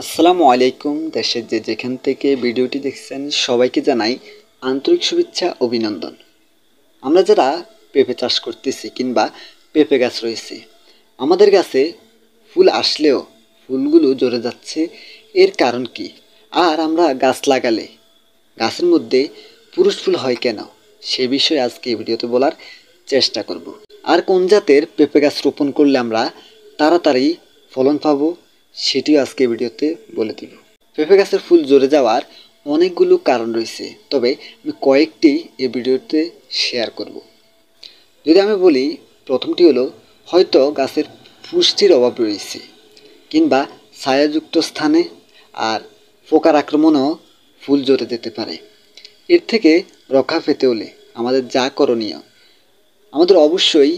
আসসালামু আলাইকুম। দেশের যেখান থেকে ভিডিওটি দেখছেন সবাইকে জানাই আন্তরিক শুভেচ্ছা অভিনন্দন। আমরা যারা পেঁপে চাষ করতেছি কিংবা পেঁপে গাছ রয়েছে, আমাদের গাছে ফুল আসলেও ফুলগুলো ঝরে যাচ্ছে, এর কারণ কি? আর আমরা গাছ লাগালে গাছের মধ্যে পুরুষ ফুল হয় কেন, সে বিষয়ে আজকে এই ভিডিওতে বলার চেষ্টা করব। আর কোন জাতের পেঁপে গাছ রোপণ করলে আমরা তাড়াতাড়ি ফলন পাবো, সেটিও আজকে ভিডিওতে বলে দিব। পেঁপে গাছের ফুল ঝরে যাওয়ার অনেকগুলো কারণ রয়েছে, তবে আমি কয়েকটি এই ভিডিওতে শেয়ার করব। যদি আমি বলি, প্রথমটি হলো হয়তো গাছের পুষ্টির অভাব রয়েছে, কিংবা ছায়াযুক্ত স্থানে আর পোকার আক্রমণও ফুল ঝরে যেতে পারে। এর থেকে রক্ষা পেতে হলে আমাদের যা করণীয়, আমাদের অবশ্যই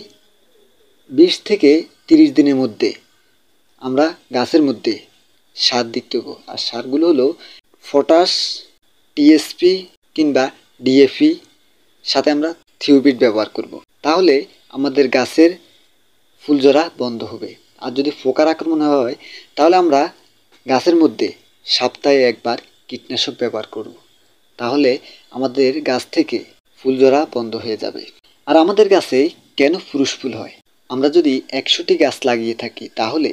20 থেকে 30 দিনের মধ্যে আমরা গাছের মধ্যে সার দিতে হবে। আর সারগুলো হলো পটাশ, টিএসপি কিংবা ডিএপি, সাথে আমরা থিওবিট ব্যবহার করব। তাহলে আমাদের গাছের ফুল ঝরা বন্ধ হবে। আর যদি পোকার আক্রমণ হয়, তাহলে আমরা গাছের মধ্যে সপ্তাহে একবার কীটনাশক ব্যবহার করব। তাহলে আমাদের গাছ থেকে ফুল ঝরা বন্ধ হয়ে যাবে। আর আমাদের গাছে কেন পুরুষ ফুল হয়? আমরা যদি 100টি গাছ লাগিয়ে থাকি, তাহলে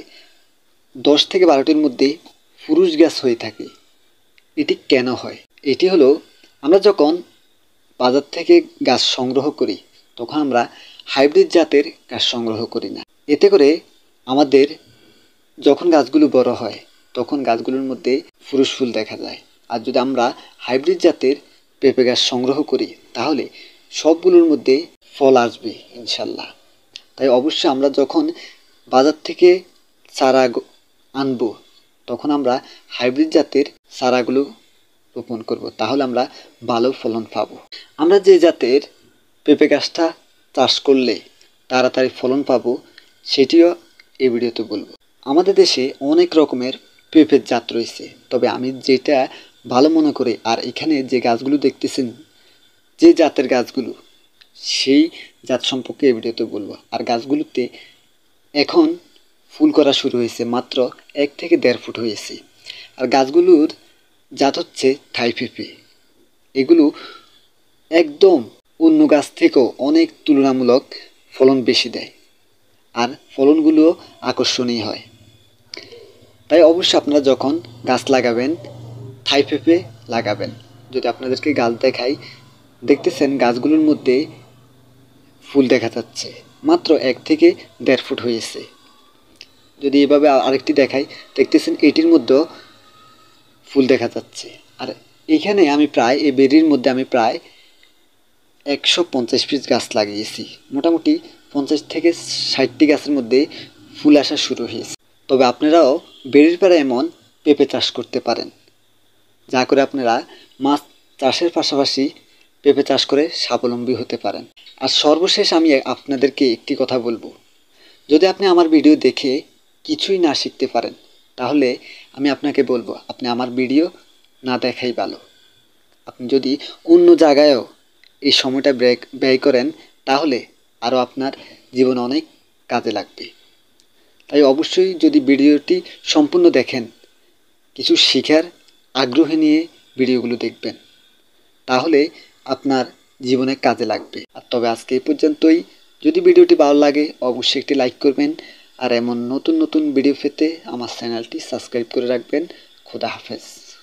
10 থেকে 12টির মধ্যে পুরুষ গাছ হয়ে থাকে। এটি কেন হয়? এটি হলো, আমরা যখন বাজার থেকে গাছ সংগ্রহ করি, তখন আমরা হাইব্রিড জাতের গাছ সংগ্রহ করি না। এতে করে আমাদের যখন গাছগুলো বড় হয়, তখন গাছগুলোর মধ্যে পুরুষ ফুল দেখা যায়। আর যদি আমরা হাইব্রিড জাতের পেঁপে গাছ সংগ্রহ করি, তাহলে সবগুলোর মধ্যে ফল আসবে ইনশাল্লাহ। তাই অবশ্যই আমরা যখন বাজার থেকে চারা আনবো, তখন আমরা হাইব্রিড জাতের চারাগুলো রোপণ করব, তাহলে আমরা ভালো ফলন পাবো। আমরা যে জাতের পেঁপে গাছটা চাষ করলে তাড়াতাড়ি ফলন পাবো, সেটিও এই ভিডিওতে বলবো। আমাদের দেশে অনেক রকমের পেঁপের জাত রয়েছে, তবে আমি যেটা ভালো মনে করি, আর এখানে যে গাছগুলো দেখতেছেন, যে জাতের গাছগুলো, সেই জাত সম্পর্কে এই ভিডিওতে বলবো। আর গাছগুলোতে এখন ফুল করা শুরু হয়েছে, মাত্র 1 থেকে 1.5 ফুট হয়েছে। আর গাছগুলোর জাত হচ্ছে থাই পেঁপে। এগুলো একদম অন্য গাছ থেকেও অনেক তুলনামূলক ফলন বেশি দেয়, আর ফলনগুলো আকর্ষণীয় হয়। তাই অবশ্যই আপনারা যখন গাছ লাগাবেন, থাই পেঁপে লাগাবেন। যদি আপনাদেরকে গাছ দেখাই, দেখতেছেন গাছগুলোর মধ্যে ফুল দেখা যাচ্ছে, মাত্র 1 থেকে 1.5 ফুট হয়েছে। যদি এভাবে আরেকটি দেখাই, দেখতেছেন এটির মধ্যেও ফুল দেখা যাচ্ছে। আর এখানে আমি প্রায়, এই বেরির মধ্যে আমি প্রায় 150 পিস গাছ লাগিয়েছি। মোটামুটি 50 থেকে 60টি গাছের মধ্যে ফুল আসা শুরু হয়েছে। তবে আপনারাও বেরির পাড়ে এমন পেঁপে চাষ করতে পারেন, যা করে আপনারা মাছ চাষের পাশাপাশি পেঁপে চাষ করে স্বাবলম্বী হতে পারেন। আর সর্বশেষ আমি আপনাদেরকে একটি কথা বলবো, যদি আপনি আমার ভিডিও দেখে কিছুই না শিখতে পারেন, তাহলে আমি আপনাকে বলবো আপনি আমার ভিডিও না দেখাই ভালো। আপনি যদি অন্য জায়গায়ও এই সময়টা ব্যয় করেন, তাহলে আরও আপনার জীবনে অনেক কাজে লাগবে। তাই অবশ্যই যদি ভিডিওটি সম্পূর্ণ দেখেন, কিছু শেখার আগ্রহ নিয়ে ভিডিওগুলো দেখবেন, তাহলে আপনার জীবনে কাজে লাগবে। আর তবে আজকে এই পর্যন্তই। যদি ভিডিওটি ভালো লাগে, অবশ্যই একটি লাইক করবেন। আর এমন নতুন নতুন ভিডিও পেতে আমার চ্যানেলটি সাবস্ক্রাইব করে রাখবেন। খোদা হাফেজ।